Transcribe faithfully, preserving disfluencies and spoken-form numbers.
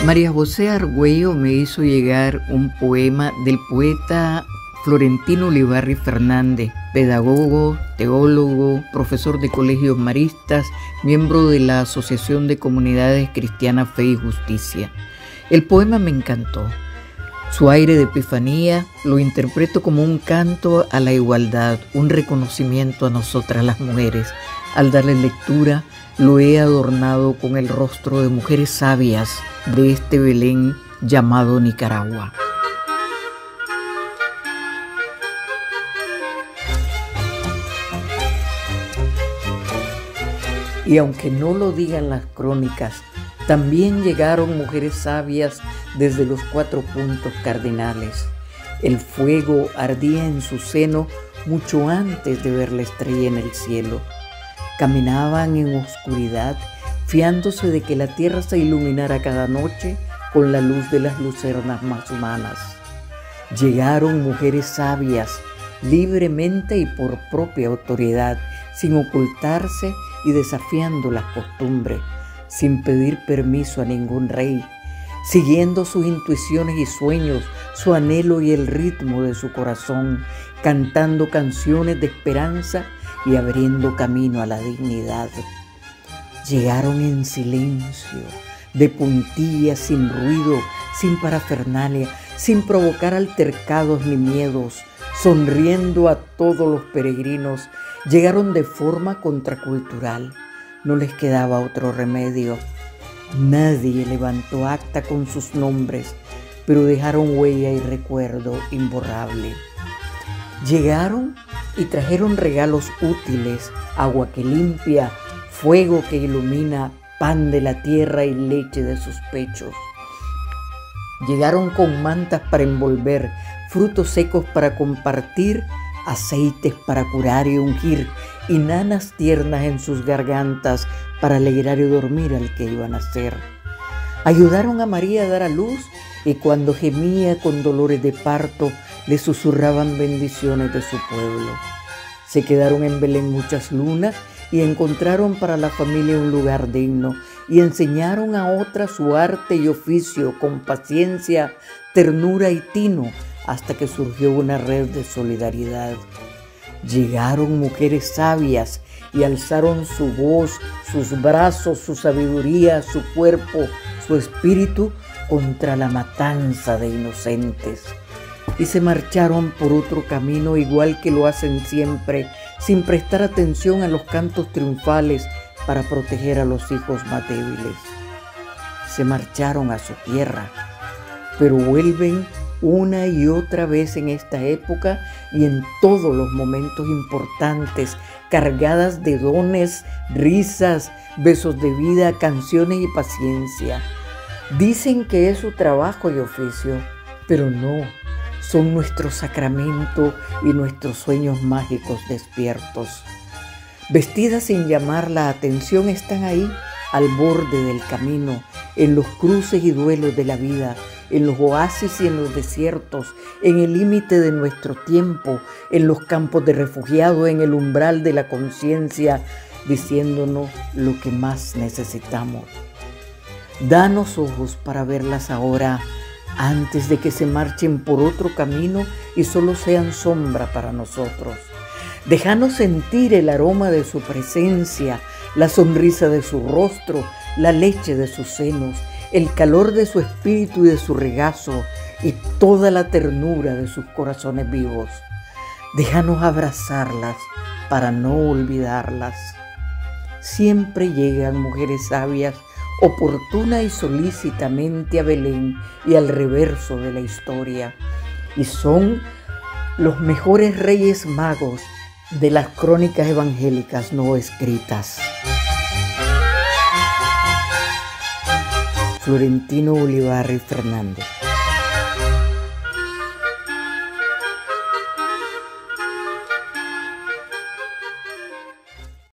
María José Argüello me hizo llegar un poema del poeta Florentino Ulibarri Fernández, pedagogo, teólogo, profesor de colegios maristas, miembro de la Asociación de Comunidades Cristianas Fe y Justicia. El poema me encantó. Su aire de epifanía lo interpreto como un canto a la igualdad, un reconocimiento a nosotras las mujeres. Al darle lectura, lo he adornado con el rostro de mujeres sabias de este Belén llamado Nicaragua. Y aunque no lo digan las crónicas, también llegaron mujeres sabias desde los cuatro puntos cardinales. El fuego ardía en su seno mucho antes de ver la estrella en el cielo. Caminaban en oscuridad, fiándose de que la tierra se iluminara cada noche con la luz de las lucernas más humanas. Llegaron mujeres sabias, libremente y por propia autoridad, sin ocultarse y desafiando las costumbres, sin pedir permiso a ningún rey, siguiendo sus intuiciones y sueños, su anhelo y el ritmo de su corazón, cantando canciones de esperanza y abriendo camino a la dignidad. Llegaron en silencio, de puntillas, sin ruido, sin parafernalia, sin provocar altercados ni miedos, sonriendo a todos los peregrinos. Llegaron de forma contracultural. No les quedaba otro remedio. Nadie levantó acta con sus nombres, pero dejaron huella y recuerdo imborrable. Llegaron y trajeron regalos útiles, agua que limpia, fuego que ilumina, pan de la tierra y leche de sus pechos. Llegaron con mantas para envolver, frutos secos para compartir, aceites para curar y ungir, y nanas tiernas en sus gargantas para alegrar y dormir al que iba a nacer. Ayudaron a María a dar a luz, y cuando gemía con dolores de parto, le susurraban bendiciones de su pueblo. Se quedaron en Belén muchas lunas y encontraron para la familia un lugar digno, y enseñaron a otras su arte y oficio con paciencia, ternura y tino, hasta que surgió una red de solidaridad. Llegaron mujeres sabias y alzaron su voz, sus brazos, su sabiduría, su cuerpo, su espíritu contra la matanza de inocentes. Y se marcharon por otro camino igual que lo hacen siempre, sin prestar atención a los cantos triunfales para proteger a los hijos más débiles. Se marcharon a su tierra, pero vuelven una y otra vez en esta época y en todos los momentos importantes, cargadas de dones, risas, besos de vida, canciones y paciencia. Dicen que es su trabajo y oficio, pero no, son nuestro sacramento y nuestros sueños mágicos despiertos. Vestidas sin llamar la atención, están ahí, al borde del camino, en los cruces y duelos de la vida, en los oasis y en los desiertos, en el límite de nuestro tiempo, en los campos de refugiados, en el umbral de la conciencia, diciéndonos lo que más necesitamos. Danos ojos para verlas ahora, antes de que se marchen por otro camino y solo sean sombra para nosotros. Déjanos sentir el aroma de su presencia, la sonrisa de su rostro, la leche de sus senos, el calor de su espíritu y de su regazo, y toda la ternura de sus corazones vivos. Déjanos abrazarlas para no olvidarlas. Siempre llegan mujeres sabias, oportuna y solícitamente a Belén y al reverso de la historia, y son los mejores reyes magos de las crónicas evangélicas no escritas. Florentino Ulibarri Fernández.